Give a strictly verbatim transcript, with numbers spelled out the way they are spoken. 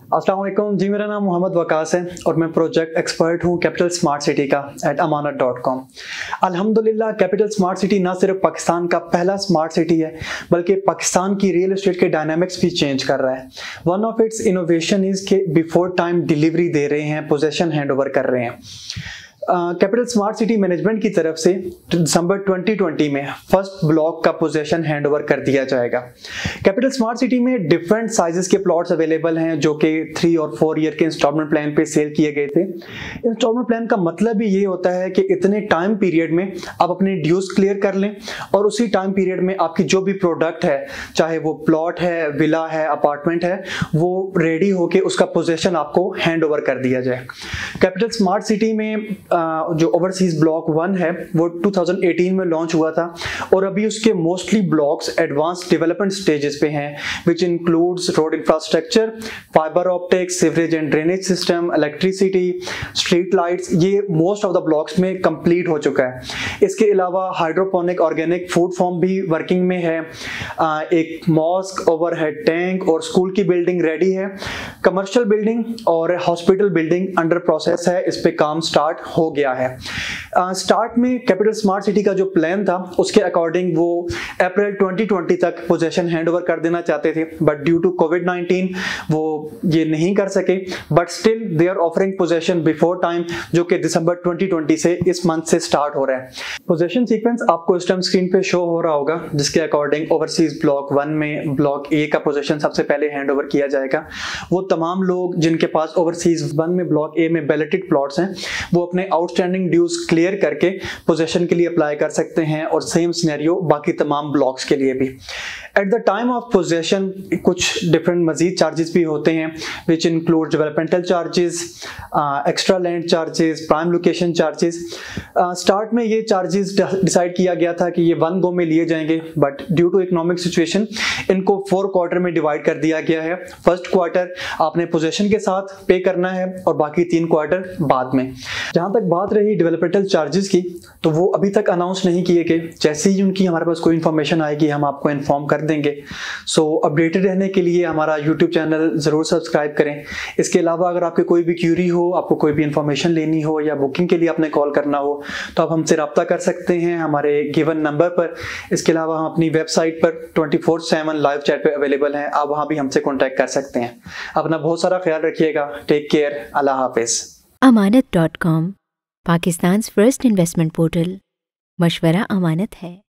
अस्सलाम वालेकुम जी, मेरा नाम मोहम्मद वकास है और मैं प्रोजेक्ट एक्सपर्ट हूँ कैपिटल स्मार्ट सिटी का एट अमानत डॉट कॉम। अल्हम्दुलिल्लाह कैपिटल स्मार्ट सिटी ना सिर्फ पाकिस्तान का पहला स्मार्ट सिटी है बल्कि पाकिस्तान की रियल एस्टेट के डायनामिक्स भी चेंज कर रहा है। One of its innovation is के बिफोर टाइम डिलीवरी दे रहे हैं, पोजेसन हैंड ओवर कर रहे हैं। कैपिटल स्मार्ट सिटी मैनेजमेंट की तरफ से दिसंबर ट्वेंटी ट्वेंटी में फर्स्ट ब्लॉक का पोजेसन हैंड ओवर कर दिया जाएगा। कैपिटल स्मार्ट सिटी में डिफरेंट साइजेस के प्लॉट्स अवेलेबल हैं जो कि थ्री और फोर ईयर के इंस्टॉलमेंट प्लान पे सेल किए गए थे। इंस्टॉलमेंट प्लान का मतलब भी ये होता है कि इतने टाइम पीरियड में आप अपने ड्यूज क्लियर कर लें और उसी टाइम पीरियड में आपकी जो भी प्रोडक्ट है, चाहे वो प्लॉट है, विला है, अपार्टमेंट है, वो रेडी होके उसका पोजेसन आपको हैंड ओवर कर दिया जाए। कैपिटल स्मार्ट सिटी में जो ओवरसीज ब्लॉक वन है वो टू थाउजेंड एटीन में लॉन्च हुआ था और अभी उसके mostly blocks advance development stages पे हैं, which includes road infrastructure, fibre optics, sewerage and drainage system, electricity, street lights. ये मोस्ट ऑफ द ब्लॉक्स में कंप्लीट हो चुका है। इसके अलावा हाइड्रोपोनिक ऑर्गेनिक फूड फॉर्म भी वर्किंग में है। एक मॉस्क, ओवरहेड टैंक और स्कूल की बिल्डिंग रेडी है। कमर्शियल बिल्डिंग और हॉस्पिटल बिल्डिंग अंडर प्रोसेस है, इस पे काम स्टार्ट हो गया है। स्टार्ट uh, में कैपिटल स्मार्ट सिटी का जो प्लान था उसके अकॉर्डिंग वो अप्रैल ट्वेंटी ट्वेंटी तक पोजेसन हैंडओवर कर देना चाहते थे, but due to covid nineteen वो ये नहीं कर सके। But still they are offering possession before time, जो कि दिसंबर ट्वेंटी ट्वेंटी से इस मंथ से स्टार्ट हो रहा है। पोजेसन सीक्वेंस आपको इस टाइम स्क्रीन पे शो हो रहा होगा, जिसके अकॉर्डिंग ओवरसीज ब्लॉक वन में ब्लॉक ए का पोजेसन सबसे पहले हैंडओवर किया जाएगा। वो तमाम लोग जिनके पास ओवरसीज वन में ब्लॉक ए में बैलेटेड प्लॉट्स हैं वो अपने आउटस्टैंडिंग ड्यूज क्लियर करके पोजेसन के लिए अप्लाई कर सकते हैं और सेम सिनेरियो बाकी तमाम ब्लॉक्स के लिए भी। At the time of possession कुछ डिफरेंट मजीद चार्जेस भी होते हैं, which include developmental charges, extra land charges, prime location charges. Start में ये चार्जेस डिसाइड किया गया था कि ये वन गो में लिए जाएंगे, but due to economic situation इनको फोर क्वार्टर में डिवाइड कर दिया गया है। फर्स्ट क्वार्टर आपने पोजेसन के साथ पे करना है और बाकी तीन क्वार्टर बाद में। जहाँ तक बात रही डेवलपमेंटल चार्जेस की, तो वो अभी तक अनाउंस नहीं किए गए। जैसे ही उनकी हमारे पास कोई इन्फॉर्मेशन आएगी हम आपको इन्फॉर्म कर देंगे। सो so, अपडेटेड रहने के लिए हमारा यूट्यूब चैनल ज़रूर सब्सक्राइब करें। इसके अलावा अगर आपके कोई भी क्यूरी हो, आपको कोई भी इन्फॉर्मेशन लेनी हो या बुकिंग के लिए आपने कॉल करना हो, तो आप हमसे रब्ता कर सकते हैं हमारे गिवन नंबर पर। इसके अलावा हम अपनी वेबसाइट पर twenty four seven live chat पर अवेलेबल हैं, आप वहाँ भी हमसे कॉन्टैक्ट कर सकते हैं। अपना बहुत सारा ख्याल रखिएगा। Take care. अल्लाह हाफिज़। Amanat dot com, Pakistan first investment portal. मशवरा अमानत है।